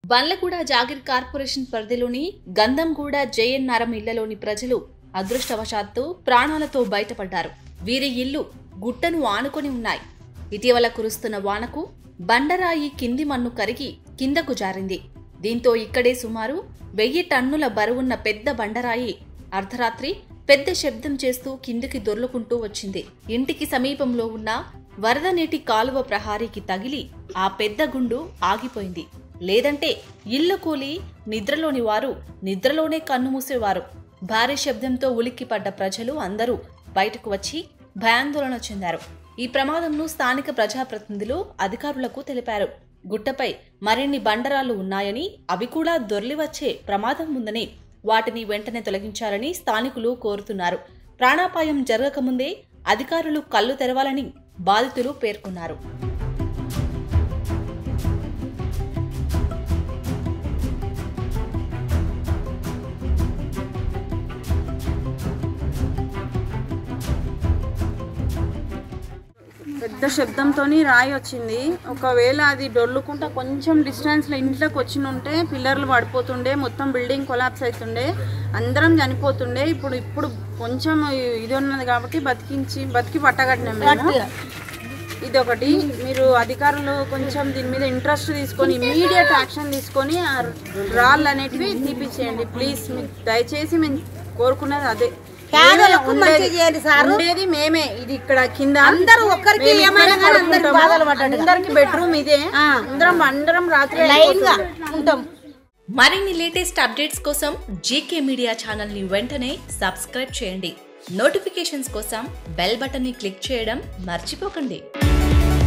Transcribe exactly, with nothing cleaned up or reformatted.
Bandlaguda jagir corporation పరిధిలోని Gandhamguda JNRM ఇళ్లలోని ప్రజలు అదృష్టవశాత్తు ప్రాణాలతో బయటపడ్డారు. వీరి ఇల్లు గుట్టను ఆనుకొని ఉన్నాయి. ఇటీవల కురుస్తున్న వానకు బండరాయి కింది మన్ను కరిగి కిందకు జారింది. దీంతో ఇక్కడే సుమారు వెయ్యి టన్నుల బరువున్న పెద్ద బండరాయి అర్ధరాత్రి పెద్ద శబ్దం చేస్తూ కిందికి దొర్లుకుంటూ వచ్చింది. ఇంటికి సమీపంలో ఉన్న వరద నీటి కాలువ ప్రహారీకి తగిలి ఆ పెద్ద గుండు ఆగిపోయింది. లేదంటే ఇల్లు కూలి నిద్రలోని వారు నిద్రలోనే కన్నుమూసేవారు. భారీ శబ్దంతో ఉలిక్కిపడ్డ ప్రజలు అందరూ బయటకు వచ్చి భయాందోళన చెందారు. ఈ ప్రమాదంను స్థానిక ప్రజాప్రతినిధులు అధికారులకు తెలిపారు. గుట్టపై మరిన్ని బండరాళ్లు ఉన్నాయని, అవి కూడా దొర్లివచ్చే ప్రమాదం ఉందని, వాటిని వెంటనే తొలగించాలని స్థానికులు కోరుతున్నారు. ప్రాణాపాయం జరగకముందే అధికారులు కళ్లు తెరవాలని బాధితులు పేర్కొన్నారు. పెద్ద శబ్దంతో రాయి వచ్చింది. ఒకవేళ అది డొల్లుకుంటా కొంచెం డిస్టెన్స్లో ఇంట్లోకి వచ్చి ఉంటే పిల్లర్లు పడిపోతుండే, మొత్తం బిల్డింగ్ కొలాప్స్ అవుతుండే, అందరం చనిపోతుండే. ఇప్పుడు ఇప్పుడు కొంచెం ఇది ఉన్నది కాబట్టి బతికించి బతికి పట్టగట్టినాం మేము. ఇదొకటి, మీరు అధికారులు కొంచెం దీని మీద ఇంట్రెస్ట్ తీసుకొని ఇమీడియట్ యాక్షన్ తీసుకొని రాళ్ళు అనేటివి తీపిచ్చేయండి ప్లీజ్. మీకు దయచేసి మేము కోరుకున్నది అదే. ఉండేది మేమే, ఇది ఇక్కడ కింద అందరికి బెడ్రూమ్ ఇదే. అందరం అందరం రాత్రి ఉంటాం. మరిన్ని లేటెస్ట్ అప్డేట్స్ కోసం జీకే మీడియా ఛానల్ ని వెంటనే సబ్స్క్రైబ్ చేయండి. నోటిఫికేషన్స్ కోసం బెల్ బటన్ ని క్లిక్ చేయడం మర్చిపోకండి.